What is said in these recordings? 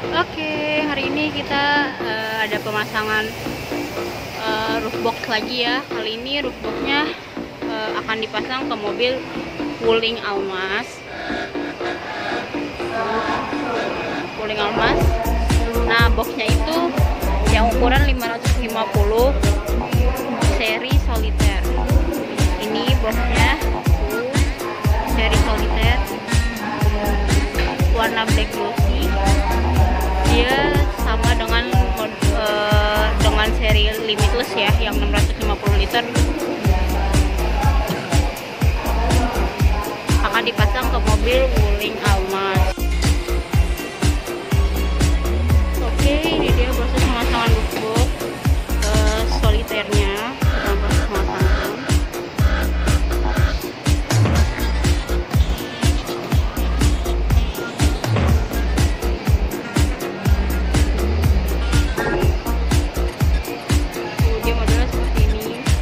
Oke, hari ini kita ada pemasangan roof box lagi ya. Kali ini roof boxnya akan dipasang ke mobil Wuling Almas. Nah, boxnya itu yang ukuran 550 seri soliter. Ini boxnya seri soliter, warna black glossy. Dia sama dengan seri limitless ya, yang 650 liter. Akan dipasang ke mobil Wuling Almas. Oke, ini dia proses pemasangan roof box soliternya. Sedang proses pemasangan. Dia modelnya seperti ini.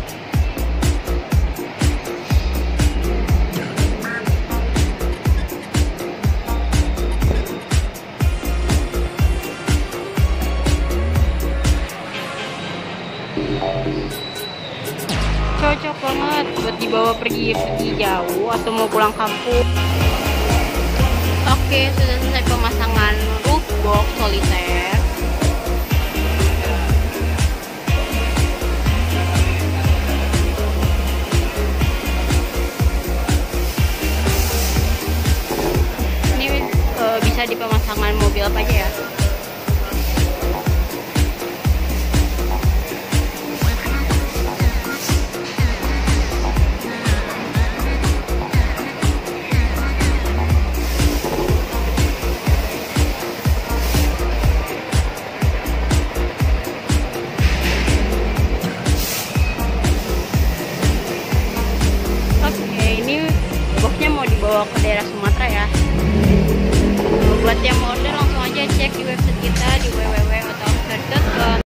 Cocok banget buat dibawa pergi jauh atau mau pulang kampung. Oke, sudah selesai pemasangan roof box soliter. Ini bisa di pemasangan mobil apa aja ya. Boxnya mau dibawa ke daerah Sumatera ya.